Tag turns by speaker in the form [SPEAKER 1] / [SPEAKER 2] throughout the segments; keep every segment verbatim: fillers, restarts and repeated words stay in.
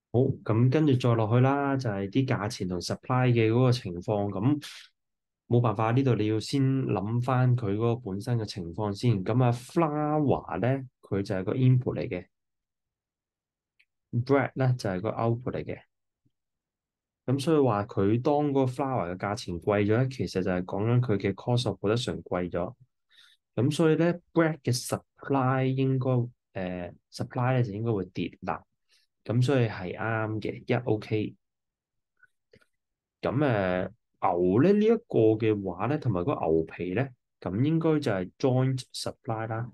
[SPEAKER 1] 好，咁跟住再落去啦，就係啲價錢同 supply 嘅嗰個情況。咁冇辦法，呢度你要先諗翻佢嗰個本身嘅情況先。咁啊，flour 咧，佢就係個 input 嚟嘅，bread 咧就係個 output 嚟嘅。咁所以話佢當嗰個 flour 嘅價錢貴咗咧，其實就係講緊佢嘅 cost of production 貴咗。咁所以咧，bread 嘅 supply 應該誒、呃、supply 咧就應該會跌啦。咁所以係啱嘅，一 OK。咁誒、呃、牛咧呢一、個嘅話咧，同埋個牛皮咧，咁應該就係 joint supply 啦。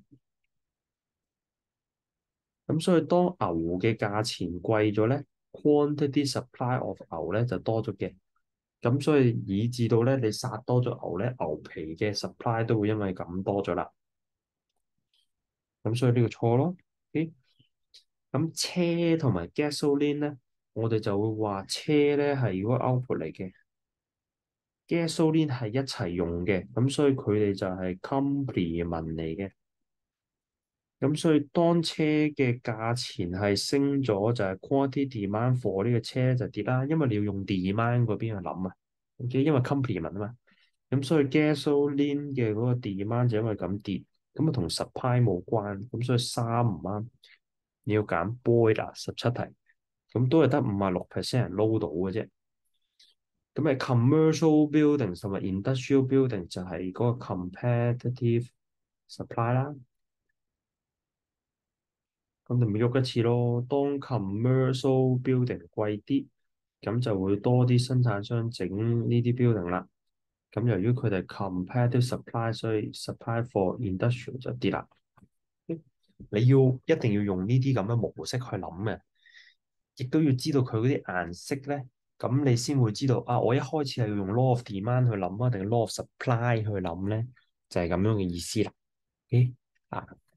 [SPEAKER 1] 咁所以當牛嘅價錢貴咗咧，quantity supply of 牛咧就多咗嘅。咁所以以至到咧你殺多咗牛咧，牛皮嘅 supply 都會因為咁多咗啦。咁所以呢個錯咯。OK？咁車同埋 gasoline 咧，我哋就會話車咧係嗰個 output 嚟嘅。gasoline 係一齊用嘅，咁所以佢哋就係 complement 嚟嘅。咁所以當車嘅價錢係升咗，就係 quantity demand for 呢個車就跌啦，因為你要用 demand 嗰邊去諗啊。OK，因為 complement 啊嘛，咁所以 gasoline 嘅嗰個 demand 就因為咁跌，咁啊同 supply 冇關，咁所以三唔啱，你要揀 boiler 十七題，咁都係得五啊六 percent 人撈到嘅啫。咁誒 commercial building 同埋 industrial building 就係嗰個 competitive supply 啦。咁就咪喐一次咯。當 commercial building 貴啲，咁就會多啲生產商整呢啲 building 啦。咁由於佢哋 competitive supply，所以 supply for industrial 就跌啦。你要一定要用呢啲咁嘅模式去諗嘅，亦都要知道佢嗰啲顏色咧，咁你先會知道啊。我一開始係要用 law of demand 去諗啊，定係 law of supply 去諗咧，就係咁樣嘅意思啦。OK 啊。